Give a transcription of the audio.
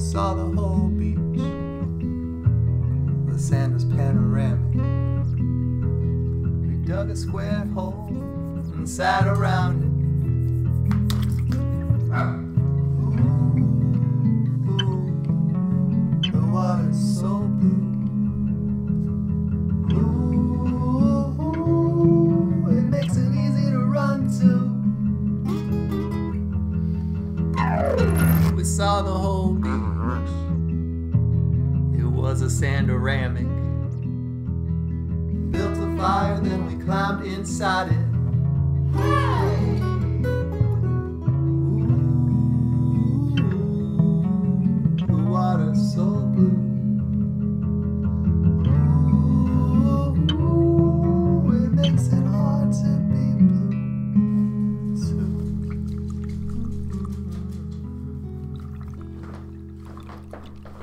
saw the whole beach. The sand was panoramic. We dug a square hole and sat around it. Ooh, the water's so blue. Ooh, it makes it easy to run to. We saw the whole beach. It was a sandoramic. Built a fire, then we climbed inside it. Ooh, the water's so blue. Ooh, it makes it hard to be blue too.